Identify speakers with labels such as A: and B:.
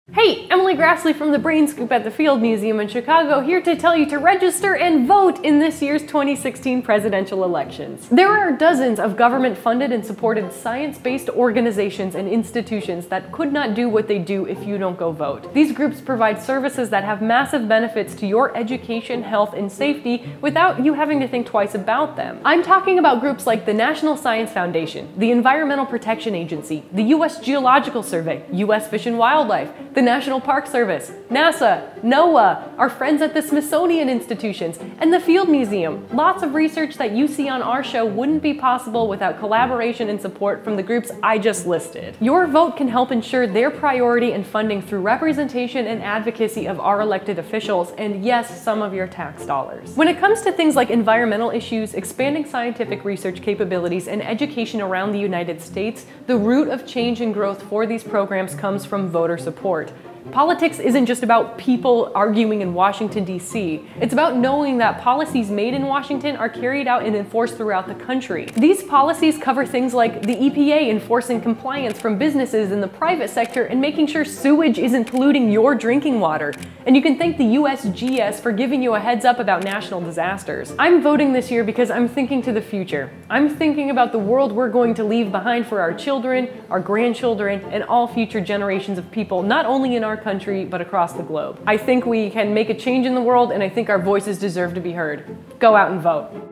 A: Hey, Emily Graslie from the Brain Scoop at the Field Museum in Chicago, here to tell you to register and vote in this year's 2016 presidential elections. There are dozens of government-funded and supported science-based organizations and institutions that could not do what they do if you don't go vote. These groups provide services that have massive benefits to your education, health, and safety without you having to think twice about them. I'm talking about groups like the National Science Foundation, the Environmental Protection Agency, the U.S. Geological Survey, U.S. Fish and Wildlife, the National Park Service, NASA, NOAA, our friends at the Smithsonian institutions, and the Field Museum. Lots of research that you see on our show wouldn't be possible without collaboration and support from the groups I just listed. Your vote can help ensure their priority and funding through representation and advocacy of our elected officials, and yes, some of your tax dollars. When it comes to things like environmental issues, expanding scientific research capabilities, and education around the United States, the root of change and growth for these programs comes from voter support. Politics isn't just about people arguing in Washington, D.C. It's about knowing that policies made in Washington are carried out and enforced throughout the country. These policies cover things like the EPA enforcing compliance from businesses in the private sector and making sure sewage isn't polluting your drinking water. And you can thank the USGS for giving you a heads up about national disasters. I'm voting this year because I'm thinking to the future. I'm thinking about the world we're going to leave behind for our children, our grandchildren, and all future generations of people, not only in our country, but across the globe. I think we can make a change in the world, and I think our voices deserve to be heard. Go out and vote.